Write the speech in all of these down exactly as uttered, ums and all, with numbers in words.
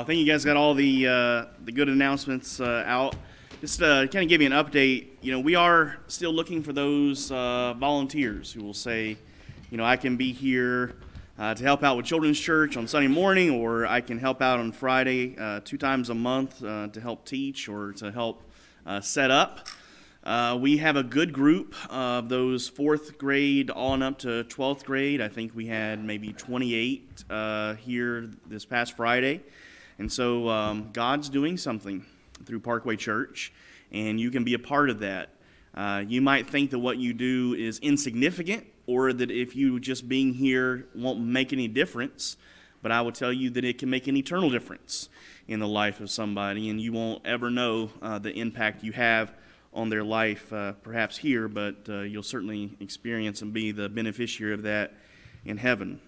think you guys got all the uh, the good announcements uh, out. Just uh, kind of give you an update. You know, we are still looking for those uh, volunteers who will say, you know, I can be here uh, to help out with Children's Church on Sunday morning, or I can help out on Friday uh, two times a month uh, to help teach or to help uh, set up. Uh, we have a good group of those fourth grade on up to twelfth grade. I think we had maybe twenty-eight uh, here this past Friday. And so um, God's doing something through Parkway Church, and you can be a part of that. Uh, you might think that what you do is insignificant, or that if you just being here won't make any difference, but I will tell you that it can make an eternal difference in the life of somebody, and you won't ever know uh, the impact you have on their life, uh, perhaps here, but uh, you'll certainly experience and be the beneficiary of that in heaven.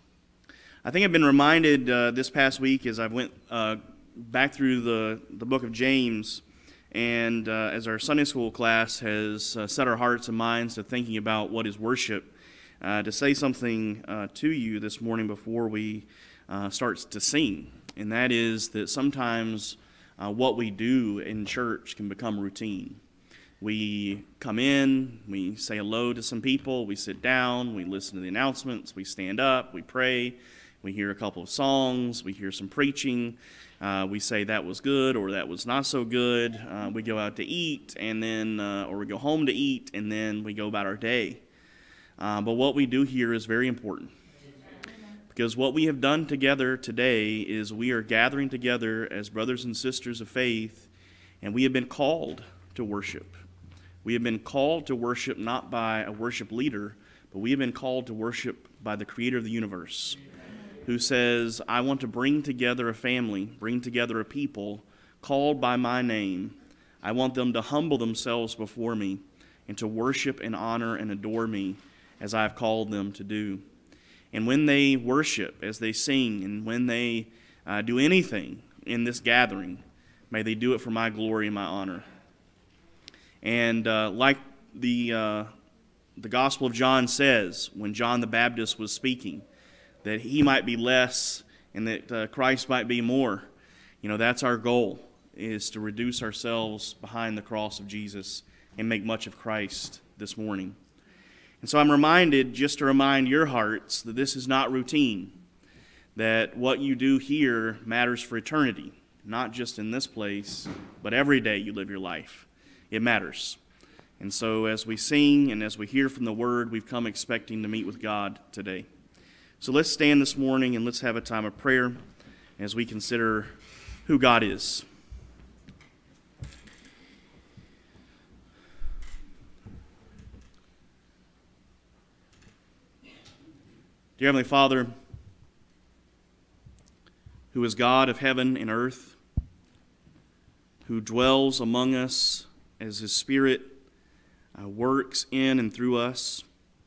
I think I've been reminded uh, this past week as I went uh, back through the, the book of James, and uh, as our Sunday school class has uh, set our hearts and minds to thinking about what is worship, uh, to say something uh, to you this morning before we uh, start to sing, and that is that sometimes uh, what we do in church can become routine. We come in, we say hello to some people, we sit down, we listen to the announcements, we stand up, we pray, we hear a couple of songs, we hear some preaching, uh, we say that was good or that was not so good, uh, we go out to eat, and then, uh, or we go home to eat, and then we go about our day. Uh, but what we do here is very important, because what we have done together today is we are gathering together as brothers and sisters of faith, and we have been called to worship. We have been called to worship not by a worship leader, but we have been called to worship by the Creator of the universe, who says, I want to bring together a family, bring together a people called by my name. I want them to humble themselves before me and to worship and honor and adore me as I have called them to do. And when they worship, as they sing, and when they uh, do anything in this gathering, may they do it for my glory and my honor. And uh, like the uh, the Gospel of John says, when John the Baptist was speaking, that he might be less and that uh, Christ might be more. You know, that's our goal, is to reduce ourselves behind the cross of Jesus and make much of Christ this morning. And so I'm reminded, just to remind your hearts, that this is not routine, that what you do here matters for eternity, not just in this place, but every day you live your life. It matters. And so as we sing and as we hear from the Word, we've come expecting to meet with God today. So let's stand this morning and let's have a time of prayer as we consider who God is. Dear Heavenly Father, who is God of heaven and earth, who dwells among us as His Spirit uh, works in and through us,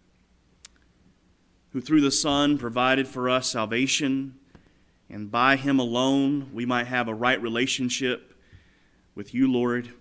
who through the Son provided for us salvation, and by Him alone we might have a right relationship with you, Lord.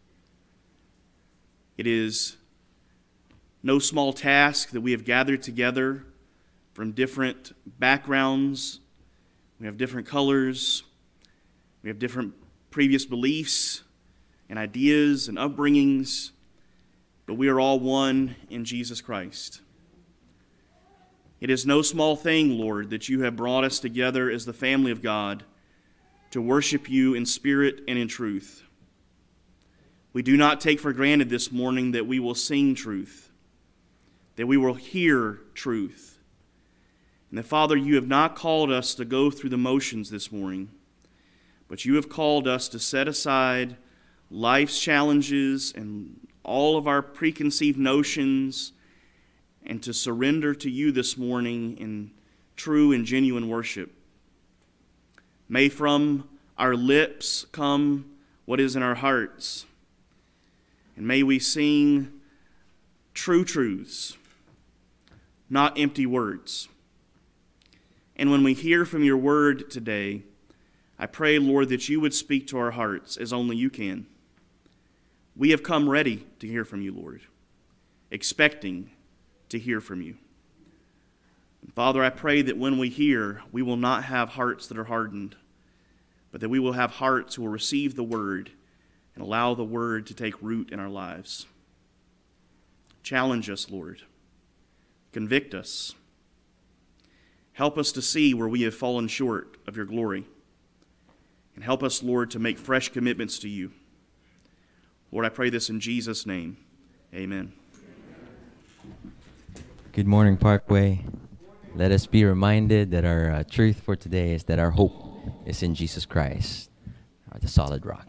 It is no small task that we have gathered together from different backgrounds. We have different colors. We have different previous beliefs and ideas and upbringings, but we are all one in Jesus Christ. It is no small thing, Lord, that you have brought us together as the family of God to worship you in spirit and in truth. We do not take for granted this morning that we will sing truth, that we will hear truth, and that, Father, you have not called us to go through the motions this morning, but you have called us to set aside life's challenges and all of our preconceived notions and to surrender to you this morning in true and genuine worship. May from our lips come what is in our hearts, and may we sing true truths, not empty words. And when we hear from your word today, I pray, Lord, that you would speak to our hearts as only you can. We have come ready to hear from you, Lord, expecting to hear from you. And Father, I pray that when we hear, we will not have hearts that are hardened, but that we will have hearts who will receive the word and allow the word to take root in our lives. Challenge us, Lord. Convict us. Help us to see where we have fallen short of your glory. And help us, Lord, to make fresh commitments to you. Lord, I pray this in Jesus' name. Amen. Good morning, Parkway. Let us be reminded that our uh, truth for today is that our hope is in Jesus Christ, uh, the solid rock.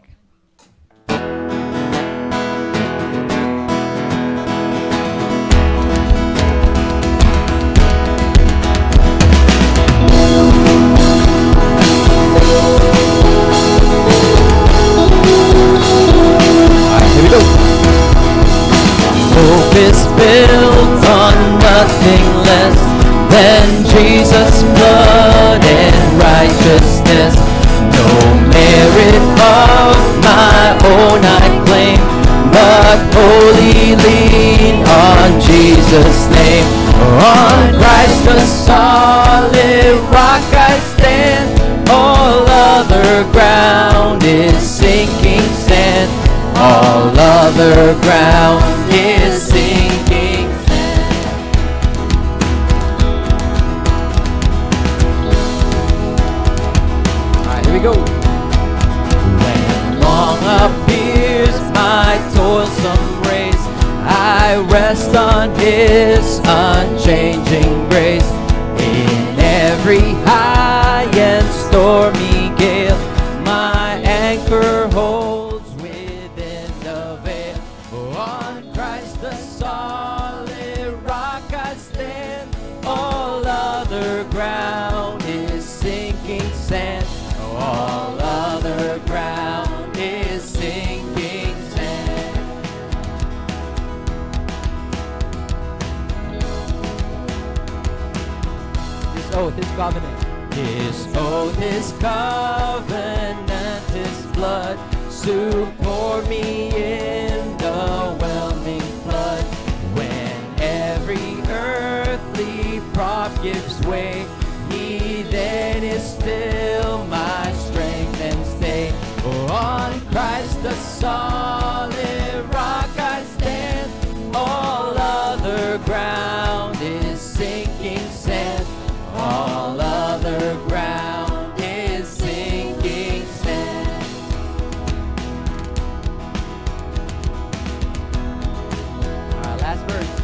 Hope is built on nothing less than Jesus' blood and righteousness. No merit of my own I claim, but wholly lean on Jesus' name. On Christ the solid rock I stand, all other ground is sinking sand. All other ground is sinking sand. Alright, here we go. When long appears my toilsome race, I rest on His unchanging grace. In every high and stormy gale, my anchor holds. Ground is sinking sand. All other ground is sinking sand. His oath, His covenant. His oath, His covenant, His blood support me in the whelming flood. When every earthly prop gives way, He then is still my strength and stay. On Christ the solid rock I stand, all other ground is sinking sand. All other ground is sinking sand. Our last verse.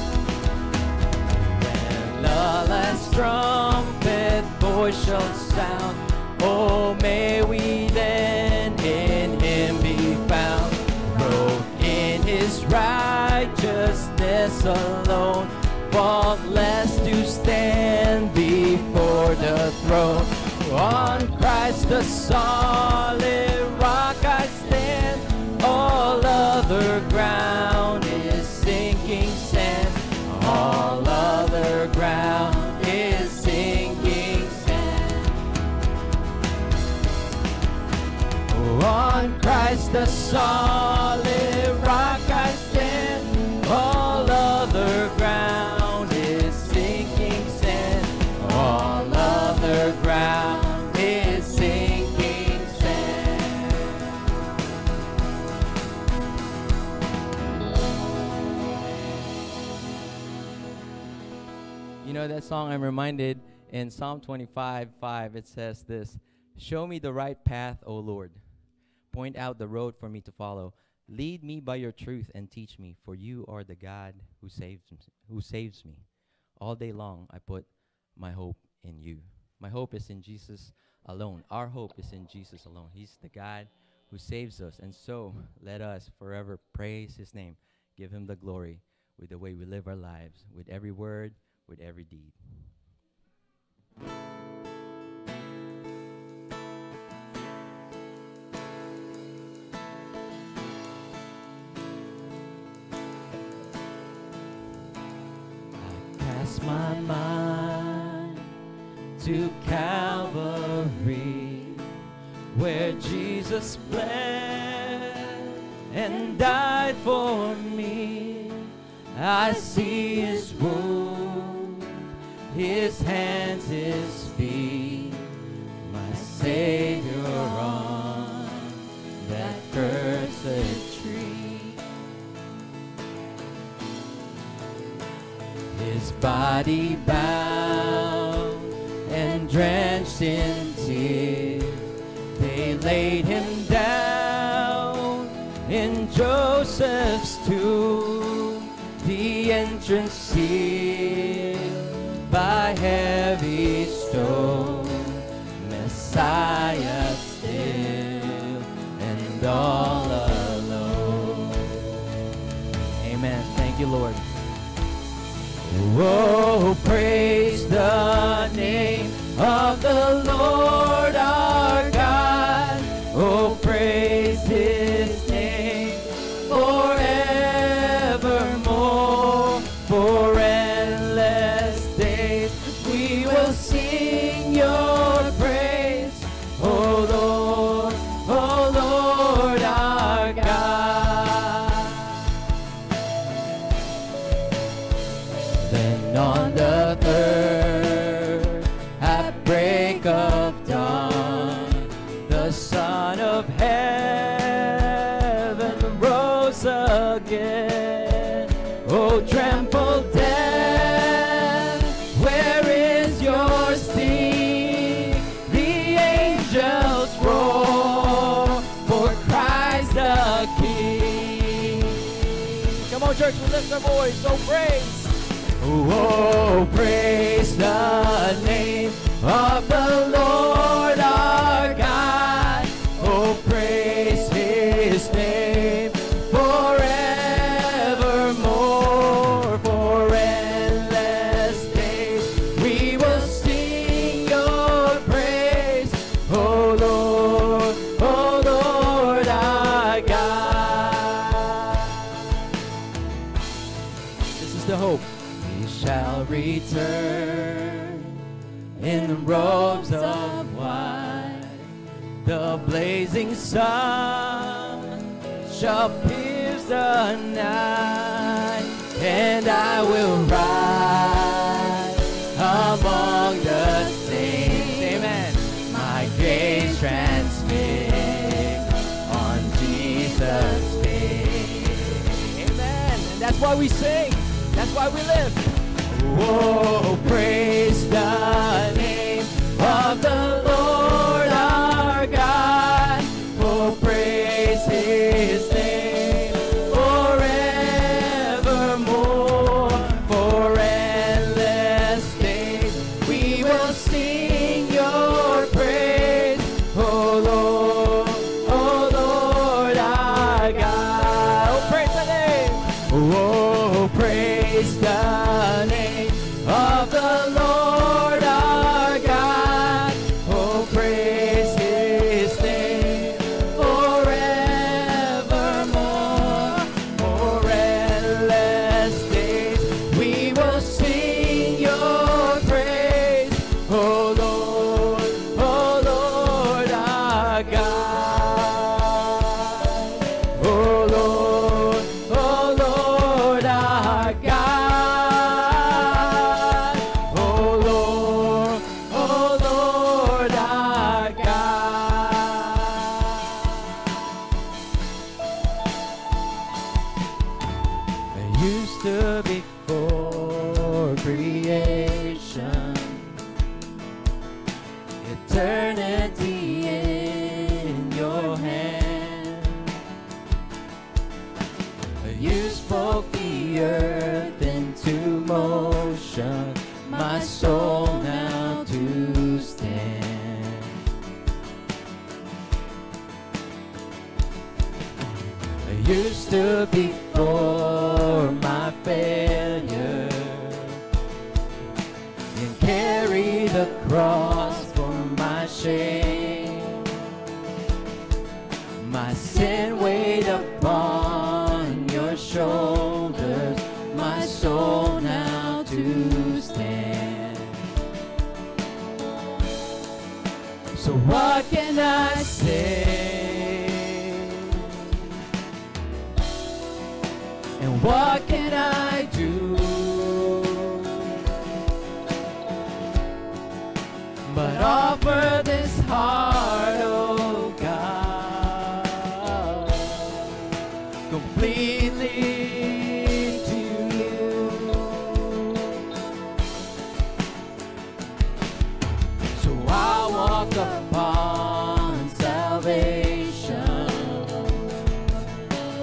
When the last trumpet voice shall sound, oh, may we then in Him be found, robed in His righteousness alone, faultless to stand before the throne. On Christ the solid rock I stand, all other ground is sinking sand. All other ground is sinking sand. On Christ the solid rock I stand, all other ground is sinking sand. All other ground is sinking sand. You know that song, I'm reminded in Psalm twenty-five, five, it says this: show me the right path, O Lord. Point out the road for me to follow. Lead me by your truth and teach me, for you are the God who saves, who saves me. All day long I put my hope in you. My hope is in Jesus alone. Our hope is in Jesus alone. He's the God who saves us. And so let us forever praise His name, give Him the glory with the way we live our lives, with every word, with every deed. Cast my mind to Calvary, where Jesus bled and died for me. I see His wound, His hands, His feet, my Savior his body bound and drenched in tears. They laid him down in Joseph's tomb, the entrance sealed by heavy stone. Messiah still and all alone. Amen. Thank you, Lord. Oh, praise the name of the Lord our God. Oh, praise his name forevermore. For endless days we will sing your praise, oh Lord, oh Lord our God. Then on the third, at break of dawn, the Son of Heaven rose again. Oh, trample death, where is your sting? The angels roar for Christ the King. Come on, church, we lift our voice. Oh, praise. Oh, praise the name of the Lord our God. Oh, praise his name forevermore. For endless days we will sing your praise, oh Lord, oh Lord our God. This is the hope. We shall return in robes of white. The blazing sun shall pierce the night, and I will rise among the saints. Amen. My gaze transfixed on Jesus' face. Amen. And that's why we sing. That's why we live. Oh, praise the name of the Lord our God. Oh, praise his name forevermore. For endless days we will sing your praise, oh Lord, oh Lord our God. Oh, praise the name. Oh, praise the name of the Lord our God. Oh, praise his name forevermore. For endless days we will sing your praise, oh Lord, oh Lord our God. Oh Lord, oh Lord our God. Oh Lord, oh Lord our God. There used to be before creation, eternity in your hand. You spoke the earth into motion, my soul now to stand. I used to be for my failure and carry the cross for my shame. My sin weighed upon your shoulders, my soul now to stand. So what can I say? And what can I do? But offer this heart, oh God, completely to you.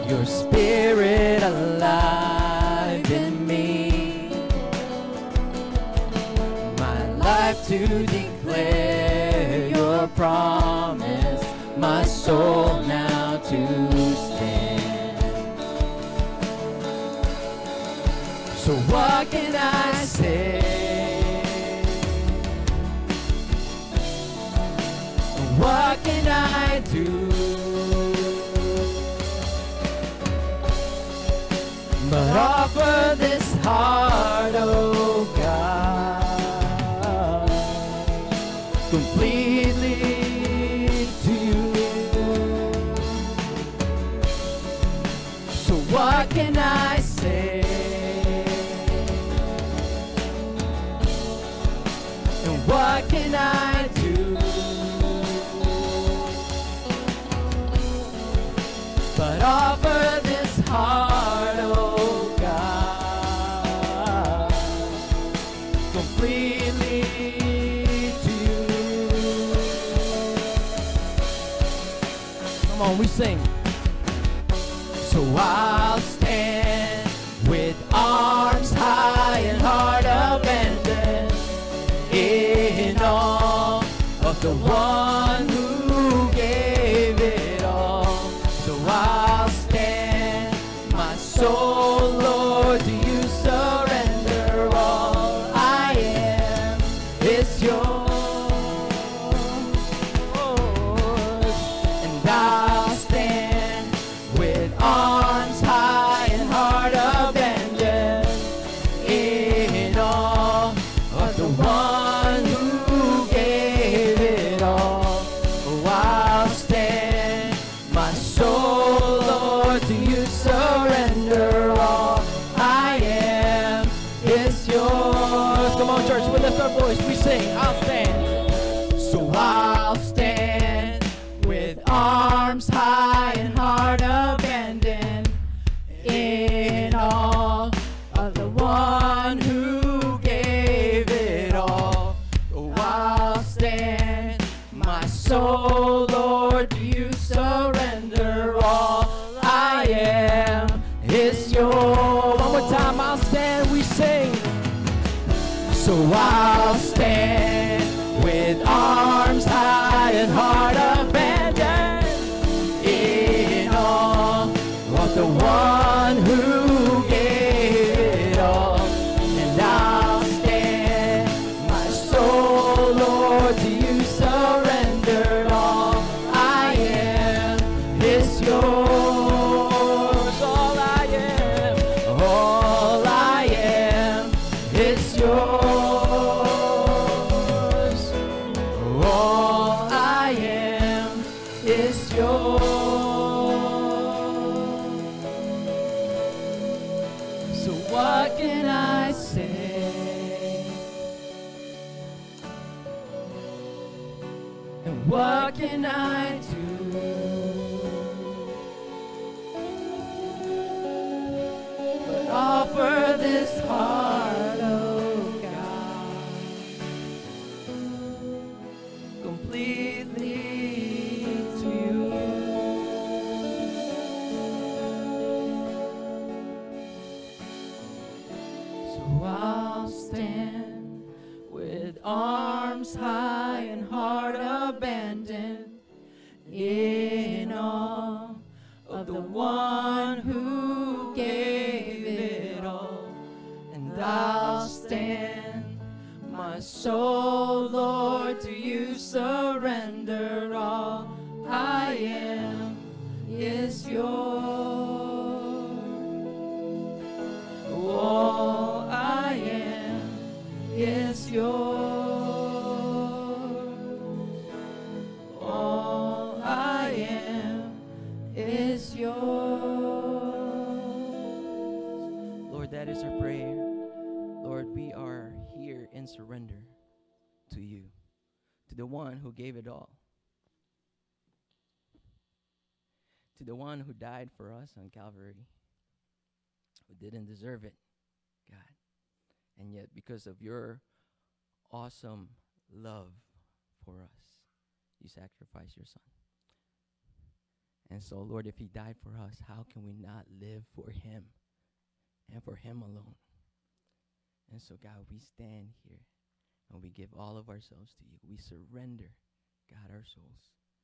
your spirit alive in me. My life to declare your promise, my soul now to stand. So what can I say? What can I do? But offer this heart, oh God, completely to you. So what can I say? And what can I do? But offer this heart, oh God, completely to you. Come on, we sing. So I'll stand with arms high and heart abandoned in awe of the one who gave it all. So I'll stand, my soul, Lord, to you surrender. All I am is yours, and I'll stand with arms high and heart abandoned in awe of the one who gave it all. Oh, I'll stand, my soul, Lord, to you surrender. All I am is yours. Come on, church, we lift our voice, we sing. I'll stand. So I'll stand with arms high and heart abandoned in awe of the one who gave it all. Oh, I'll stand, my soul, Lord, to you surrender. All I am is yours. One more time, I'll stand, we sing. So I'll stand with arms high and heart abandoned in awe of the one who gave it all. And I'll stand, my soul, Lord, to you surrender. All I am is yours. All I am, all I am is yours. All I am is yours. So what can I say? And what can I do? But offer this heart, oh God, completely to you. So I'll stand with arms high and heart abandoned in awe of the one who gave it all. And I'll stand, my soul, Lord, to you surrender. All I am is yours. All I am is yours. All I am is yours. Lord, that is our prayer. Lord, we are here in surrender to you, to the one who gave it all, to the one who died for us on Calvary, who didn't deserve it, God. And yet, because of your awesome love for us, you sacrificed your son. And so, Lord, if he died for us, how can we not live for him and for him alone? And so, God, we stand here and we give all of ourselves to you. We surrender, God, our souls.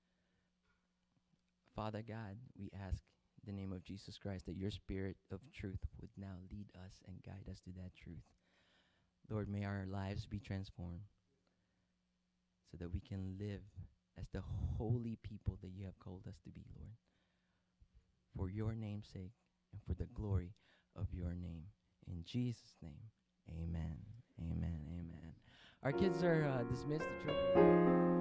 Father God, we ask in the name of Jesus Christ that your spirit of truth would now lead us and guide us to that truth. Lord, may our lives be transformed so that we can live as the holy people that you have called us to be, Lord, for your name's sake and for the glory of your name. In Jesus' name, amen, amen, amen. Our kids are uh, dismissed. The children.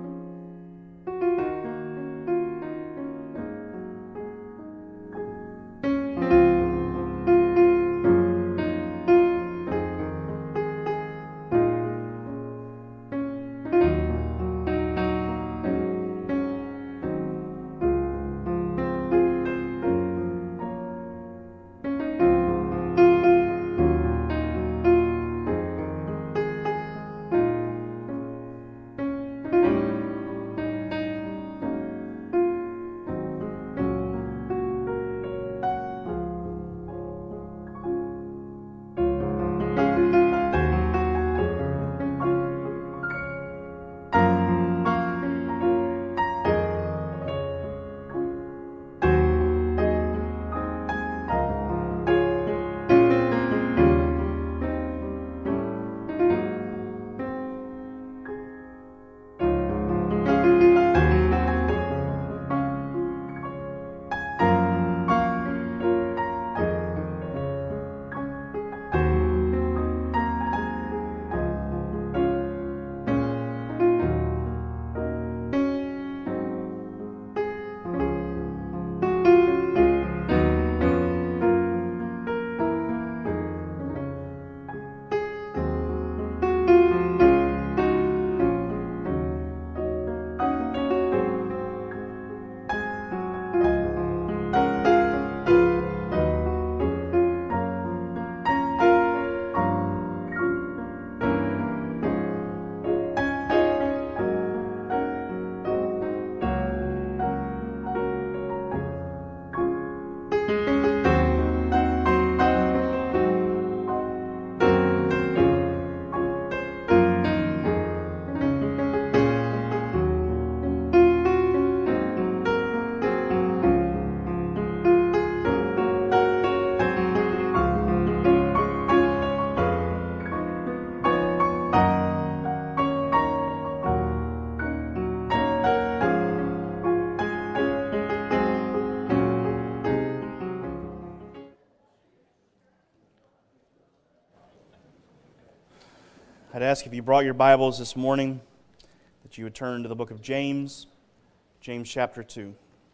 I'd ask if you brought your Bibles this morning that you would turn to the book of James, James chapter two.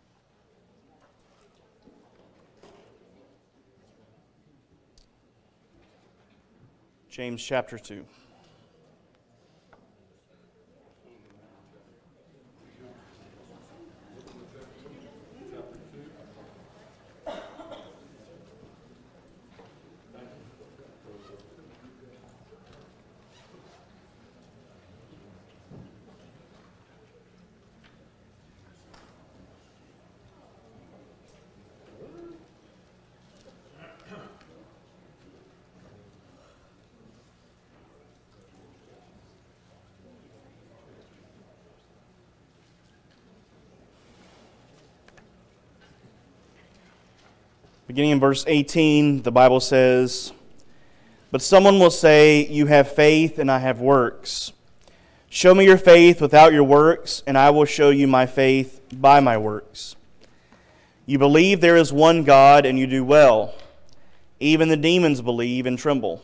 James chapter two. Beginning in verse eighteen, the Bible says, "But someone will say, 'You have faith and I have works. Show me your faith without your works, and I will show you my faith by my works. You believe there is one God, and you do well. Even the demons believe and tremble.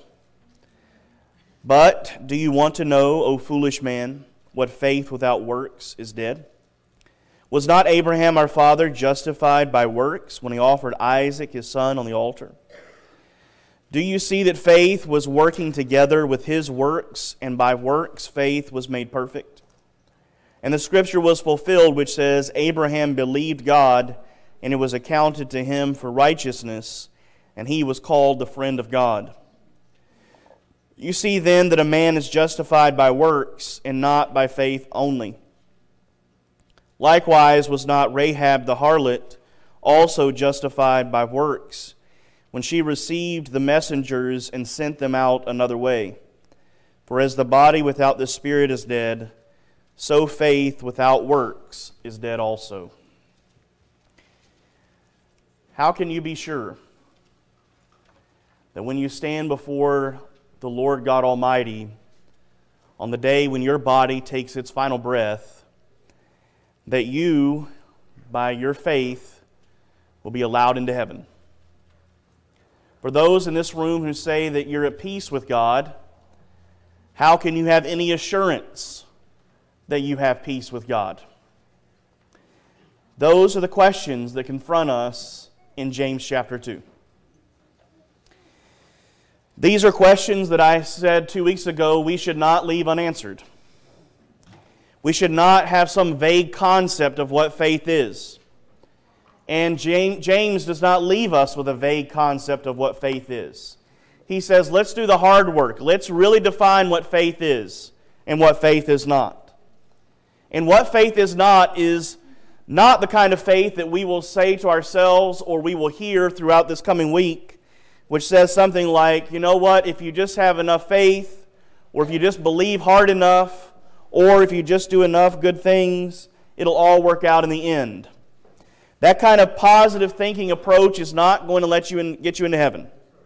But do you want to know, O foolish man, what faith without works is dead? Was not Abraham our father justified by works when he offered Isaac his son on the altar? Do you see that faith was working together with his works, and by works faith was made perfect? And the scripture was fulfilled which says, Abraham believed God, and it was accounted to him for righteousness, and he was called the friend of God. You see then that a man is justified by works, and not by faith only. Likewise was not Rahab the harlot, also justified by works, when she received the messengers and sent them out another way. For as the body without the spirit is dead, so faith without works is dead also. How can you be sure that when you stand before the Lord God Almighty on the day when your body takes its final breath, that you, by your faith, will be allowed into heaven? For those in this room who say that you're at peace with God, how can you have any assurance that you have peace with God? Those are the questions that confront us in James chapter two. These are questions that I said two weeks ago we should not leave unanswered. We should not have some vague concept of what faith is. And James does not leave us with a vague concept of what faith is. He says, let's do the hard work. Let's really define what faith is and what faith is not. And what faith is not is not the kind of faith that we will say to ourselves or we will hear throughout this coming week, which says something like, you know what, if you just have enough faith, or if you just believe hard enough, or if you just do enough good things, it'll all work out in the end. That kind of positive thinking approach is not going to let you in, get you into heaven.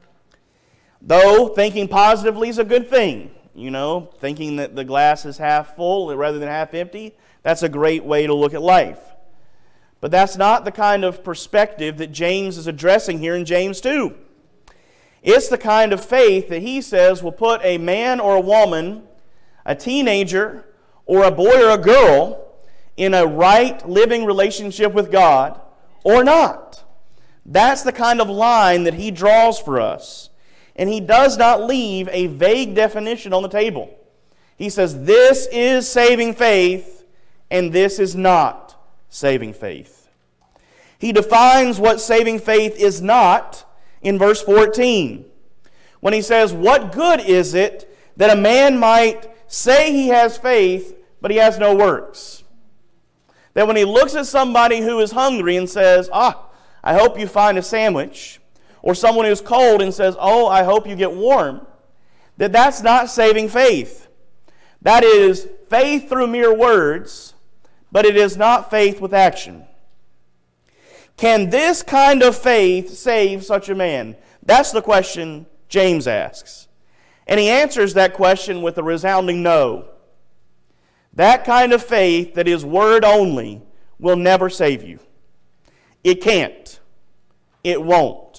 Though thinking positively is a good thing. You know, thinking that the glass is half full rather than half empty, that's a great way to look at life. But that's not the kind of perspective that James is addressing here in James two. It's the kind of faith that he says will put a man or a woman, a teenager, or a boy or a girl in a right living relationship with God or not. That's the kind of line that he draws for us. And he does not leave a vague definition on the table. He says this is saving faith and this is not saving faith. He defines what saving faith is not in verse fourteen, when he says, what good is it that a man might say he has faith, but he has no works? That when he looks at somebody who is hungry and says, ah, I hope you find a sandwich, or someone who's cold and says, oh, I hope you get warm, that that's not saving faith. That is faith through mere words, but it is not faith with action. Can this kind of faith save such a man? That's the question James asks. And he answers that question with a resounding no. That kind of faith that is word only will never save you. It can't. It won't.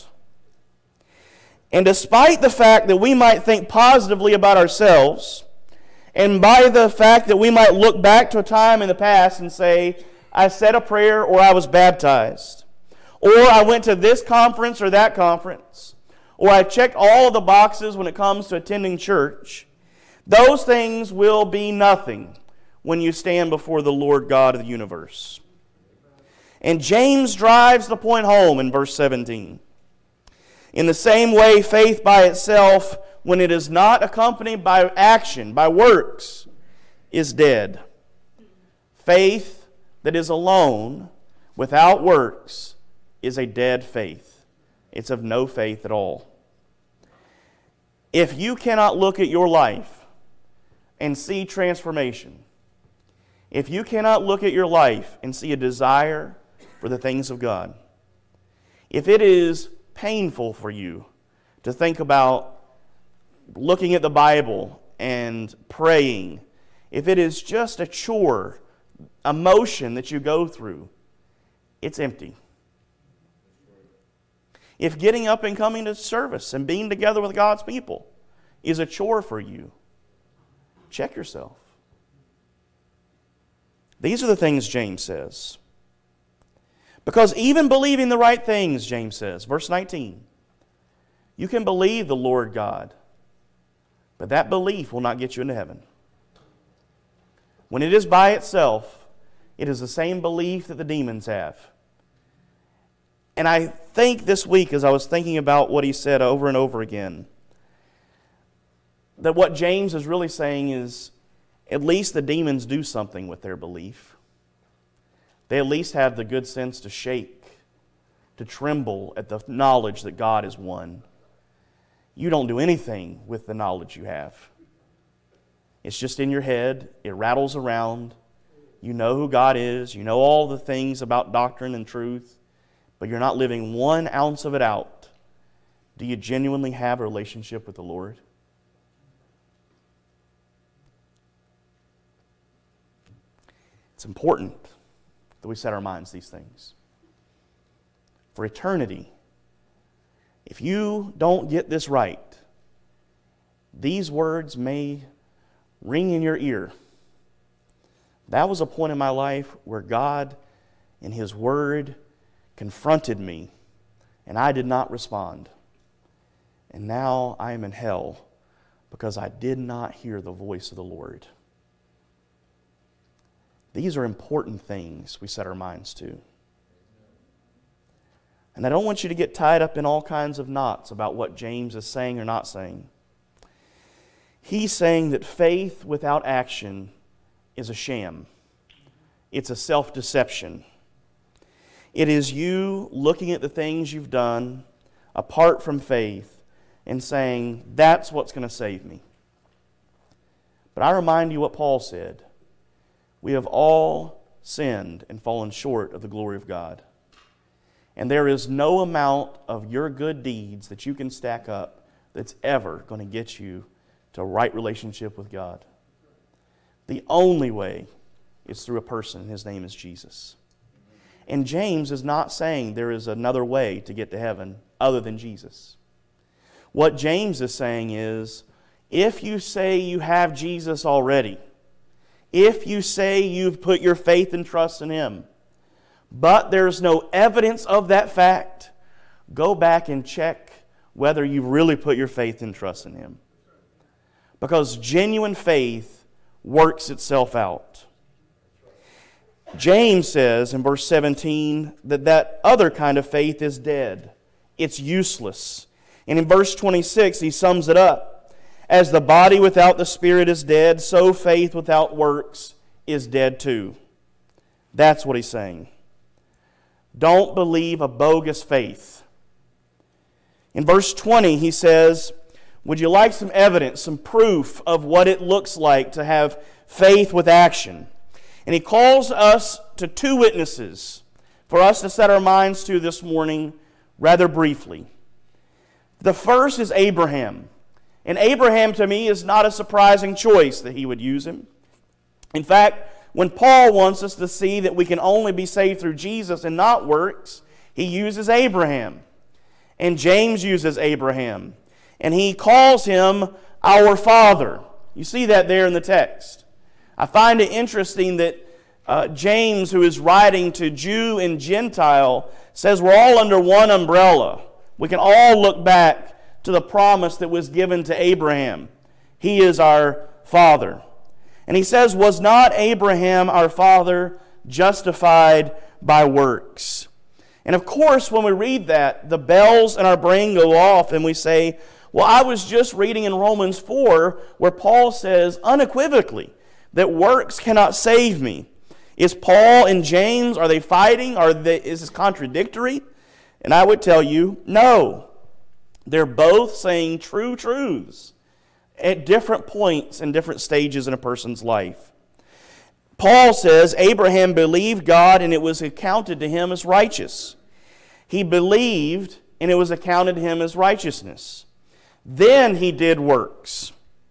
And despite the fact that we might think positively about ourselves, and by the fact that we might look back to a time in the past and say, I said a prayer or I was baptized, or I went to this conference or that conference, or I checked all of the boxes when it comes to attending church, those things will be nothing when you stand before the Lord God of the universe. And James drives the point home in verse seventeen. In the same way, faith by itself, when it is not accompanied by action, by works, is dead. Faith that is alone, without works, is a dead faith. It's of no faith at all. If you cannot look at your life and see transformation, if you cannot look at your life and see a desire for the things of God, if it is painful for you to think about looking at the Bible and praying, if it is just a chore, a motion that you go through, it's empty. If getting up and coming to service and being together with God's people is a chore for you, check yourself. These are the things James says. Because even believing the right things, James says, verse nineteen, you can believe the Lord God, but that belief will not get you into heaven. When it is by itself, it is the same belief that the demons have. And I think this week, as I was thinking about what he said over and over again, that what James is really saying is, at least the demons do something with their belief. They at least have the good sense to shake to tremble at the knowledge that God is one. You don't do anything with the knowledge you have. It's just in your head. It rattles around. You know who God is. You know all the things about doctrine and truth, but you're not living one ounce of it out. Do you genuinely have a relationship with the Lord? It's important that we set our minds these things. For eternity, if you don't get this right, these words may ring in your ear. That was a point in my life where God, in His Word, confronted me, and I did not respond. And now I am in hell because I did not hear the voice of the Lord. These are important things we set our minds to. And I don't want you to get tied up in all kinds of knots about what James is saying or not saying. He's saying that faith without action is a sham. It's a self-deception. It is you looking at the things you've done apart from faith and saying, that's what's going to save me. But I remind you what Paul said. We have all sinned and fallen short of the glory of God. And there is no amount of your good deeds that you can stack up that's ever going to get you to a right relationship with God. The only way is through a person, and His name is Jesus. And James is not saying there is another way to get to heaven other than Jesus. What James is saying is, if you say you have Jesus already, if you say you've put your faith and trust in Him, but there's no evidence of that fact, go back and check whether you've really put your faith and trust in Him. Because genuine faith works itself out. James says in verse seventeen that that other kind of faith is dead. It's useless. And in verse twenty-six he sums it up. As the body without the spirit is dead, so faith without works is dead too. That's what he's saying. Don't believe a bogus faith. In verse twenty he says, would you like some evidence, some proof of what it looks like to have faith with action? And he calls us to two witnesses for us to set our minds to this morning rather briefly. The first is Abraham. And Abraham to me is not a surprising choice that he would use him. In fact, when Paul wants us to see that we can only be saved through Jesus and not works, he uses Abraham. And James uses Abraham. And he calls him our father. You see that there in the text. I find it interesting that uh, James, who is writing to Jew and Gentile, says we're all under one umbrella. We can all look back to the promise that was given to Abraham. He is our father. And he says, was not Abraham our father justified by works? And of course, when we read that, the bells in our brain go off and we say, well, I was just reading in Romans four where Paul says unequivocally that works cannot save me. Is Paul and James, are they fighting? Are they, is this contradictory? And I would tell you, no. They're both saying true truths at different points and different stages in a person's life. Paul says Abraham believed God and it was accounted to him as righteous. He believed and it was accounted to him as righteousness. Then he did works.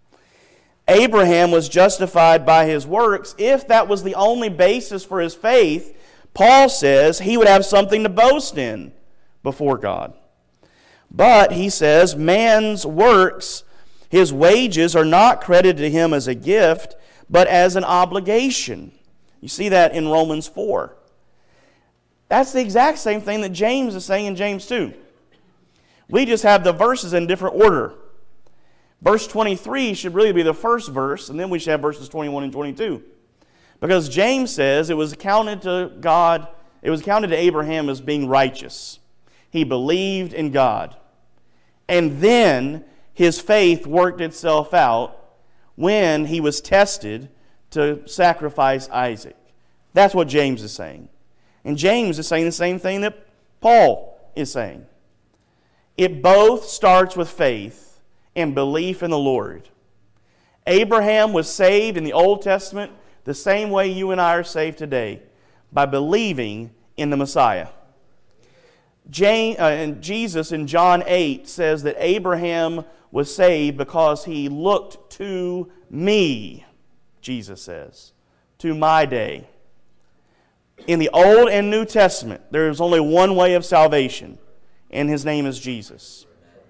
Abraham was justified by his works. If that was the only basis for his faith, Paul says he would have something to boast in before God. But he says man's works, his wages, are not credited to him as a gift, but as an obligation. You see that in Romans four. That's the exact same thing that James is saying in James two. We just have the verses in different order. Verse twenty-three should really be the first verse, and then we should have verses twenty-one and twenty-two. Because James says it was accounted to God, it was accounted to Abraham as being righteous. He believed in God. And then his faith worked itself out when he was tested to sacrifice Isaac. That's what James is saying. And James is saying the same thing that Paul is saying. It both starts with faith and belief in the Lord. Abraham was saved in the Old Testament the same way you and I are saved today, by believing in the Messiah. Jane, uh, and Jesus in John eight says that Abraham was saved because he looked to me, Jesus says, to my day. In the Old and New Testament, there is only one way of salvation, and His name is Jesus.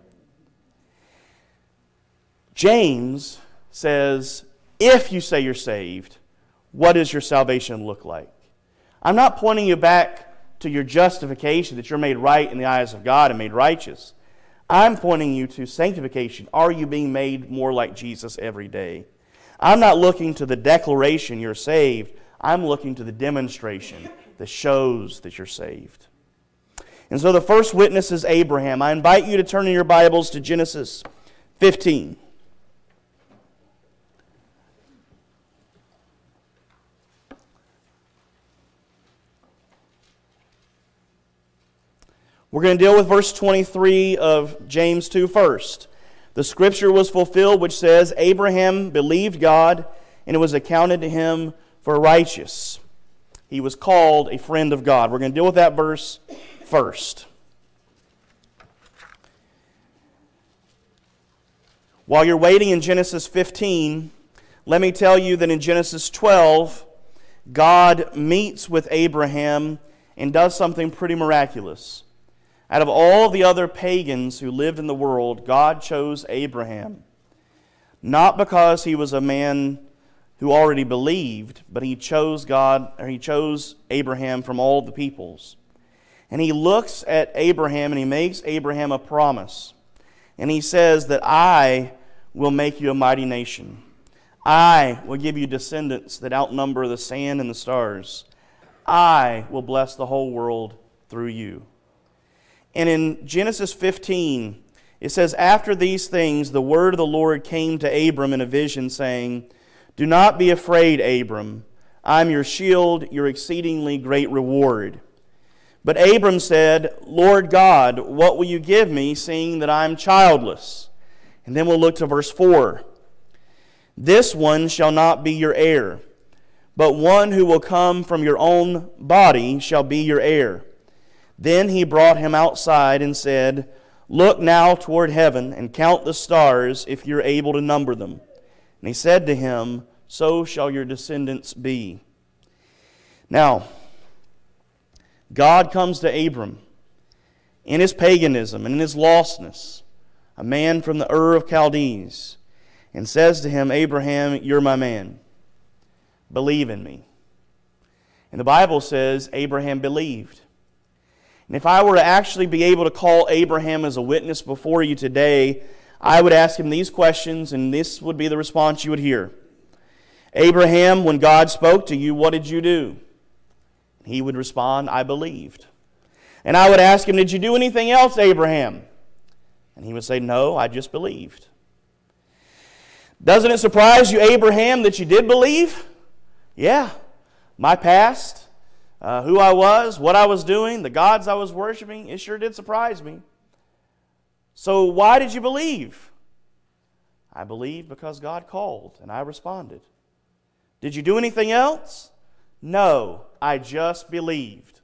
James says, if you say you're saved, what does your salvation look like? I'm not pointing you back to your justification, that you're made right in the eyes of God and made righteous. I'm pointing you to sanctification. Are you being made more like Jesus every day? I'm not looking to the declaration you're saved. I'm looking to the demonstration that shows that you're saved. And so the first witness is Abraham. I invite you to turn in your Bibles to Genesis fifteen. We're going to deal with verse twenty-three of James two first. The scripture was fulfilled which says, Abraham believed God, and it was accounted to him for righteous. He was called a friend of God. We're going to deal with that verse first. While you're waiting in Genesis fifteen, let me tell you that in Genesis twelve, God meets with Abraham and does something pretty miraculous. Out of all the other pagans who lived in the world, God chose Abraham. Not because he was a man who already believed, but he chose God, or he chose Abraham from all the peoples. And he looks at Abraham and he makes Abraham a promise. And he says that I will make you a mighty nation. I will give you descendants that outnumber the sand and the stars. I will bless the whole world through you. And in Genesis fifteen, it says, after these things, the word of the Lord came to Abram in a vision, saying, do not be afraid, Abram. I am your shield, your exceedingly great reward. But Abram said, Lord God, what will you give me, seeing that I am childless? And then we'll look to verse four. This one shall not be your heir, but one who will come from your own body shall be your heir. Then he brought him outside and said, look now toward heaven and count the stars if you're able to number them. And he said to him, so shall your descendants be. Now, God comes to Abram in his paganism and in his lostness, a man from the Ur of Chaldees, and says to him, Abraham, you're my man. Believe in me. And the Bible says Abraham believed. And if I were to actually be able to call Abraham as a witness before you today, I would ask him these questions, and this would be the response you would hear. Abraham, when God spoke to you, what did you do? He would respond, I believed. And I would ask him, did you do anything else, Abraham? And he would say, no, I just believed. Doesn't it surprise you, Abraham, that you did believe? Yeah. My past, Uh, who I was, what I was doing, the gods I was worshiping, it sure did surprise me. So why did you believe? I believed because God called and I responded. Did you do anything else? No, I just believed.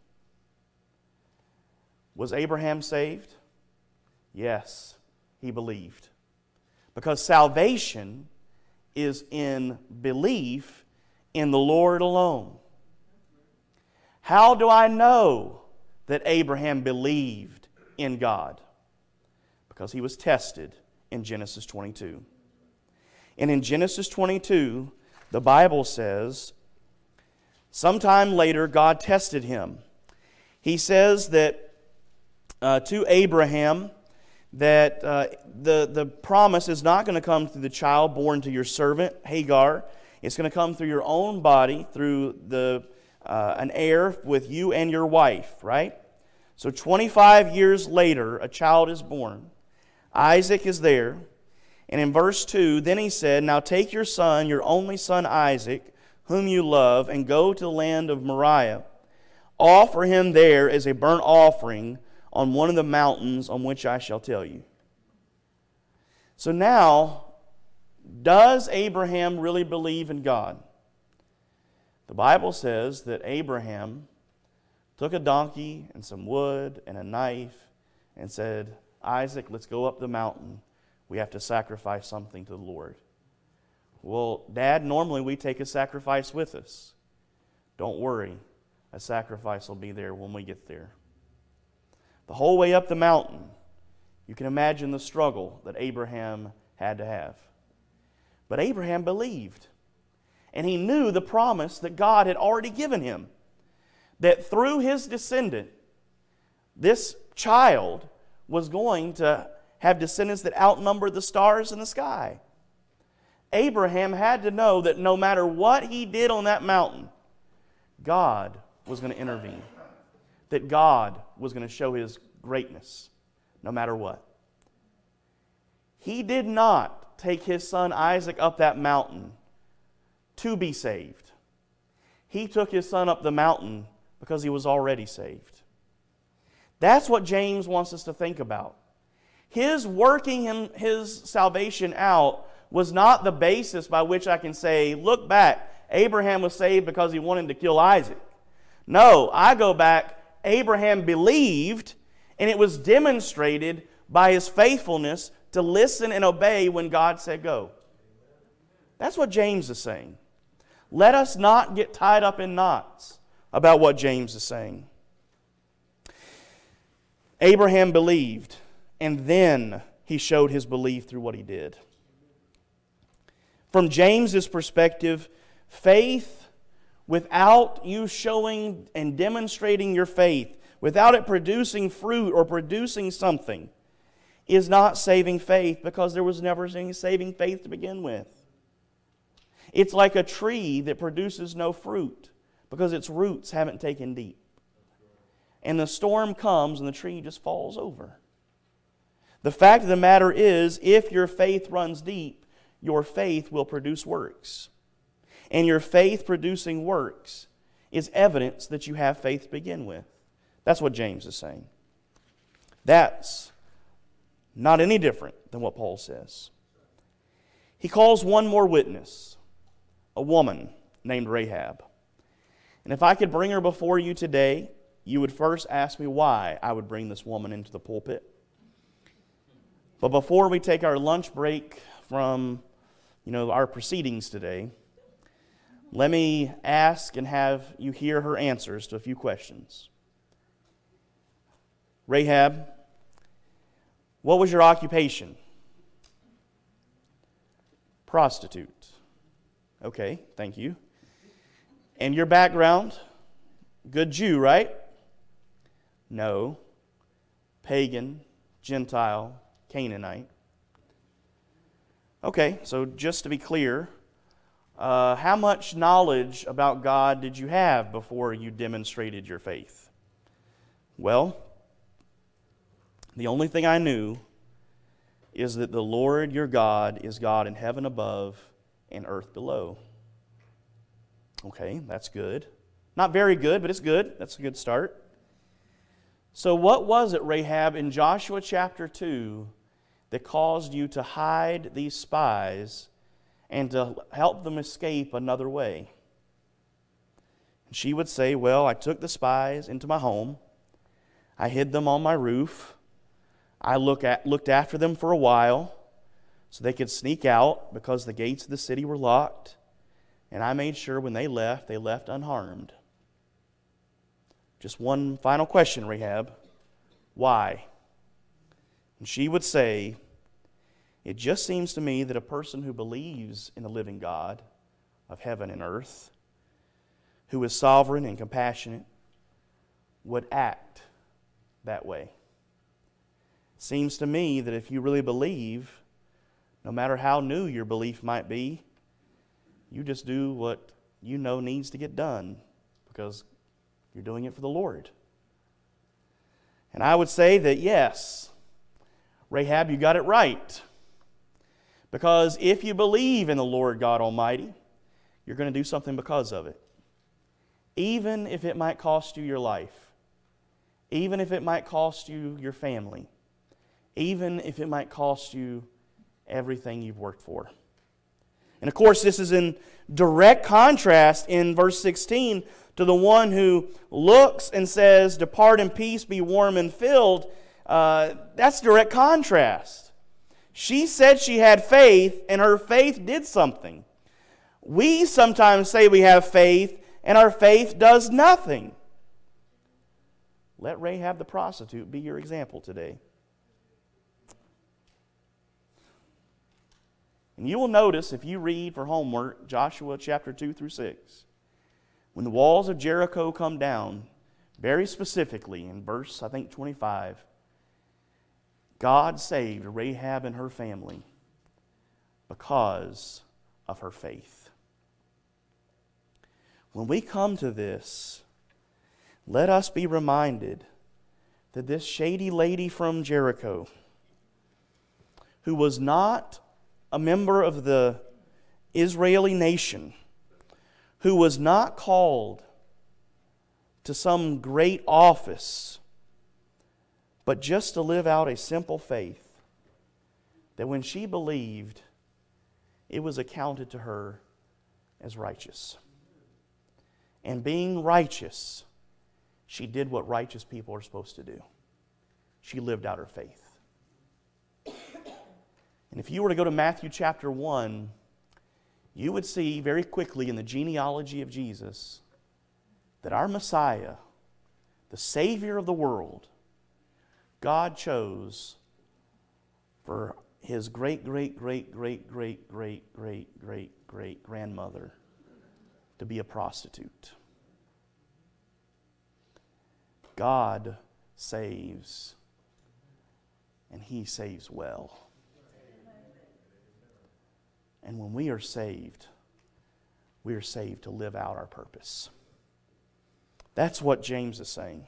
Was Abraham saved? Yes, he believed. Because salvation is in belief in the Lord alone. How do I know that Abraham believed in God? Because he was tested in Genesis twenty-two. And in Genesis twenty-two, the Bible says, sometime later God tested him. He says that uh, to Abraham that uh, the, the promise is not going to come through the child born to your servant, Hagar. It's going to come through your own body, through the Uh, an heir with you and your wife, right? So twenty-five years later, a child is born. Isaac is there. And in verse two, then he said, now take your son, your only son Isaac, whom you love, and go to the land of Moriah. Offer him there as a burnt offering on one of the mountains on which I shall tell you. So now, does Abraham really believe in God? The Bible says that Abraham took a donkey and some wood and a knife and said, Isaac, let's go up the mountain. We have to sacrifice something to the Lord. Well, Dad, normally we take a sacrifice with us. Don't worry, a sacrifice will be there when we get there. The whole way up the mountain, you can imagine the struggle that Abraham had to have. But Abraham believed, and he knew the promise that God had already given him, that through his descendant, this child was going to have descendants that outnumbered the stars in the sky. Abraham had to know that no matter what he did on that mountain, God was going to intervene. That God was going to show His greatness, no matter what. He did not take his son Isaac up that mountain to be saved. He took his son up the mountain because he was already saved. That's what James wants us to think about. His working him, his salvation out was not the basis by which I can say, look back, Abraham was saved because he wanted to kill Isaac. No, I go back, Abraham believed, and it was demonstrated by his faithfulness to listen and obey when God said go. That's what James is saying. Let us not get tied up in knots about what James is saying. Abraham believed, and then he showed his belief through what he did. From James's perspective, faith without you showing and demonstrating your faith, without it producing fruit or producing something, is not saving faith, because there was never any saving faith to begin with. It's like a tree that produces no fruit because its roots haven't taken deep. And the storm comes and the tree just falls over. The fact of the matter is, if your faith runs deep, your faith will produce works. And your faith producing works is evidence that you have faith to begin with. That's what James is saying. That's not any different than what Paul says. He calls one more witness, a woman named Rahab. And if I could bring her before you today, you would first ask me why I would bring this woman into the pulpit. But before we take our lunch break from, you know, our proceedings today, let me ask and have you hear her answers to a few questions. Rahab, what was your occupation? Prostitute. Okay, thank you. And your background? Good Jew, right? No. Pagan, Gentile, Canaanite. Okay, so just to be clear, uh, how much knowledge about God did you have before you demonstrated your faith? Well, the only thing I knew is that the Lord your God is God in heaven above and earth below. Okay, that's good. Not very good, but it's good. That's a good start. So what was it, Rahab, in Joshua chapter two that caused you to hide these spies and to help them escape another way? And she would say, well, I took the spies into my home. I hid them on my roof. I look at, looked after them for a while so they could sneak out because the gates of the city were locked. And I made sure when they left, they left unharmed. Just one final question, Rahab. Why? And she would say, it just seems to me that a person who believes in the living God of heaven and earth, who is sovereign and compassionate, would act that way. It seems to me that if you really believe, no matter how new your belief might be, you just do what you know needs to get done because you're doing it for the Lord. And I would say that yes, Rahab, you got it right. Because if you believe in the Lord God Almighty, you're going to do something because of it. Even if it might cost you your life. even if it might cost you your family, even if it might cost you everything you've worked for. And of course, this is in direct contrast in verse sixteen to the one who looks and says, "Depart in peace, be warm and filled." Uh, that's direct contrast. She said she had faith, and her faith did something. We sometimes say we have faith, and our faith does nothing. Let Rahab the prostitute be your example today. And you will notice, if you read for homework, Joshua chapter two through six, when the walls of Jericho come down, very specifically in verse, I think, twenty-five, God saved Rahab and her family because of her faith. When we come to this, let us be reminded that this shady lady from Jericho, who was not a member of the Israeli nation, who was not called to some great office, but just to live out a simple faith, that when she believed, it was accounted to her as righteous. And being righteous, she did what righteous people are supposed to do. She lived out her faith. And if you were to go to Matthew chapter one, you would see very quickly in the genealogy of Jesus that our Messiah, the Savior of the world, God chose for His great, great, great, great, great, great, great, great, great grandmother to be a prostitute. God saves, and He saves well. And when we are saved, we are saved to live out our purpose. That's what James is saying.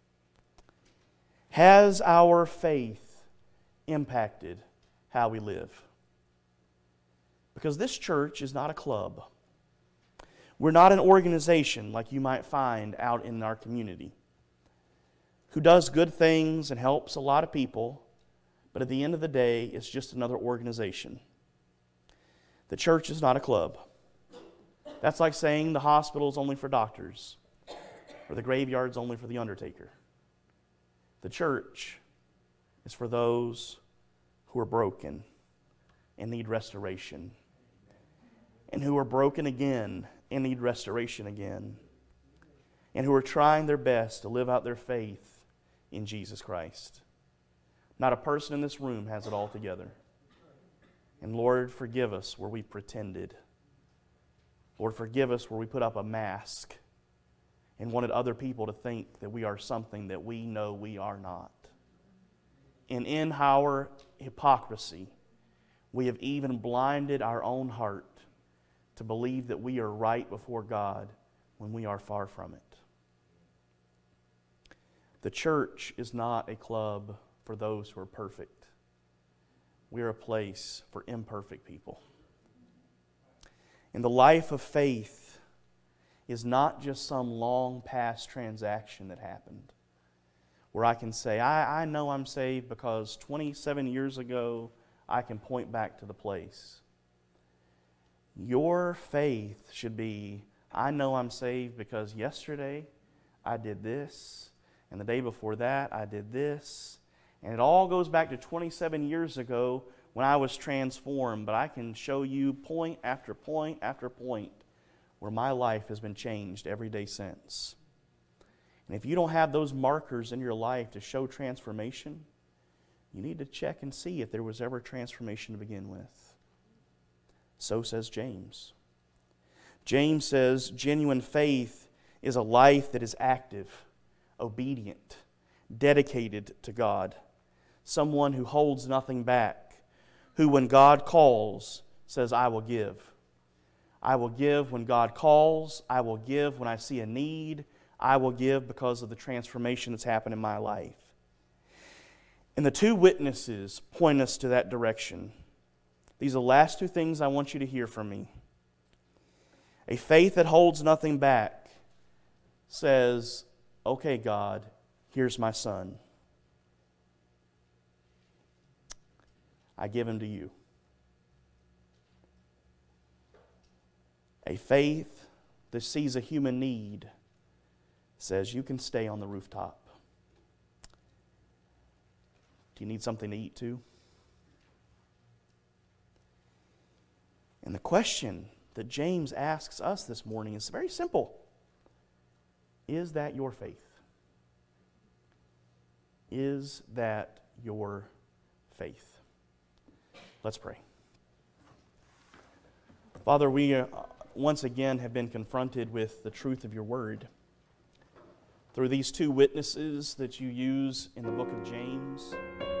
Has our faith impacted how we live? Because this church is not a club. We're not an organization like you might find out in our community, who does good things and helps a lot of people, but at the end of the day, it's just another organization. The church is not a club. That's like saying the hospital is only for doctors, or the graveyard's only for the undertaker. The church is for those who are broken and need restoration, and who are broken again and need restoration again, and who are trying their best to live out their faith in Jesus Christ. Not a person in this room has it all together. And Lord, forgive us where we pretended. Lord, forgive us where we put up a mask and wanted other people to think that we are something that we know we are not. And in our hypocrisy, we have even blinded our own heart to believe that we are right before God when we are far from it. The church is not a club for those who are perfect. We are a place for imperfect people. And the life of faith is not just some long past transaction that happened where I can say, I, I know I'm saved because twenty-seven years ago I can point back to the place. Your faith should be, I know I'm saved because yesterday I did this, and the day before that I did this. And it all goes back to twenty-seven years ago when I was transformed. But I can show you point after point after point where my life has been changed every day since. And if you don't have those markers in your life to show transformation, you need to check and see if there was ever transformation to begin with. So says James. James says genuine faith is a life that is active, obedient, dedicated to God. Someone who holds nothing back, who when God calls says, I will give. I will give when God calls. I will give when I see a need. I will give because of the transformation that's happened in my life. And the two witnesses point us to that direction. These are the last two things I want you to hear from me. A faith that holds nothing back says, okay, God, Here's my son. I give him to you. A faith that sees a human need says, you can stay on the rooftop. Do you need something to eat too? And the question that James asks us this morning is very simple. Is that your faith? Is that your faith? Let's pray. Father, we uh, once again have been confronted with the truth of your word through these two witnesses that you use in the book of James.